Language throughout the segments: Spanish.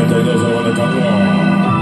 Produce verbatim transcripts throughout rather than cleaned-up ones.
noventa y dos de Guadalcanal.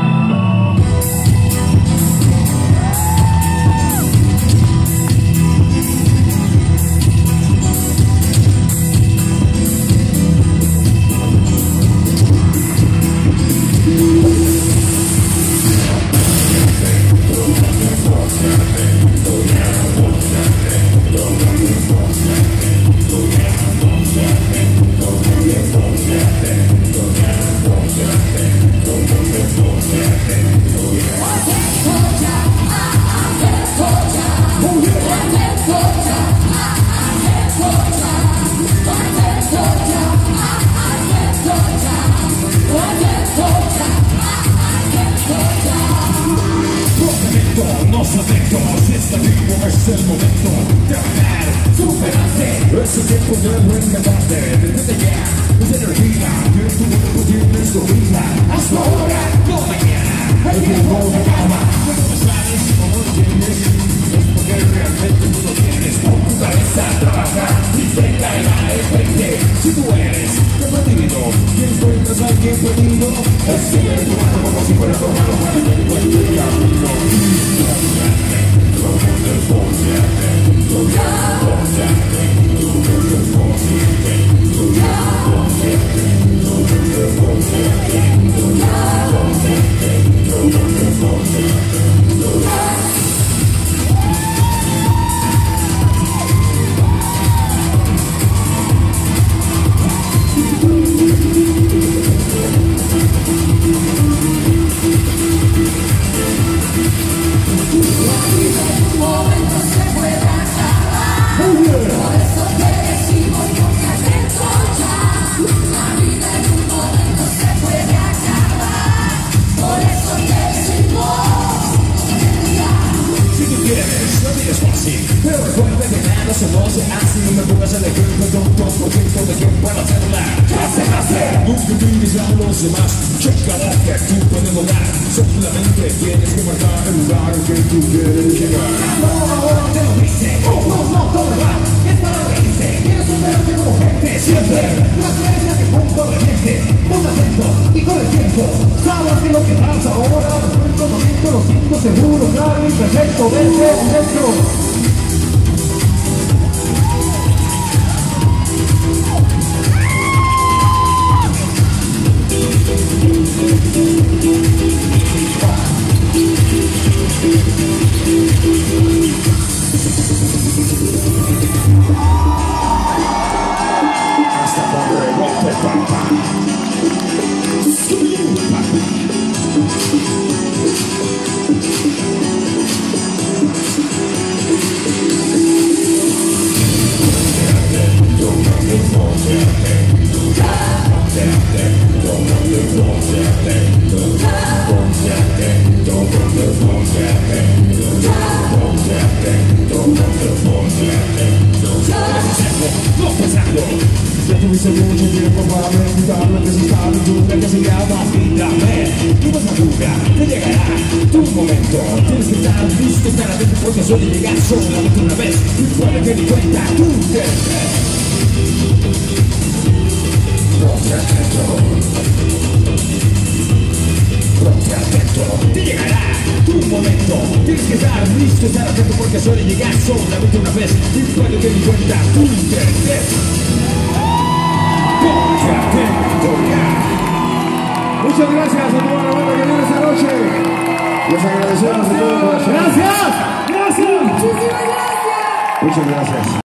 Nos atentos, está vivo, es el momento de ganar, superarte. Es el tiempo de reinventarte, desde ya, es energía, que tu cuerpo tiene su vida. Hazlo ahora, no mañana, el tiempo de calma. Cuando me sabes y no lo tienes, es porque realmente tú lo tienes. Con tu cabeza trabaja y te caerá el veinte. Si tú eres repetido y encuentras a alguien perdido, es seguir tu mano como si fuera tu mano para que encuentre el camino. Pero recuerda que nada se no se hace. No me pongas a elegir con tonto por ciento de quién puede hacerla. Ya se hace. Nunca tienes a los demás. Checa lo que tú puedes lograr. Solamente tienes que marcar el lugar en que tú quieres llegar. No, ahora te lo dice. Oh, no, no, todo va. Es para reírse. Quieres superarte como gente. Siempre. La creencia que punto de mente. Ponte atento y con el tiempo. Sabes que lo que pasa ahora. En todo momento lo siento seguro, claro y perfecto. Vente dentro. Ya tuviste mucho tiempo para meditar lo que se sabe, duda que se llama vida. Tú vas madura, te llegará tu momento. Tienes que estar listo, estar atento porque suele llegar solamente una vez. Y puede que ni cuenta tú te des. Ponte atento, ponte atento, te llegará tu momento. Tienes que estar listo, estar atento porque suele llegar solamente una vez. Y puede que ni cuenta tú te des. Muchas gracias a toda la banda que viene esta noche. Les agradecemos de todo corazón. Gracias, gracias. Muchísimas gracias. Muchas gracias.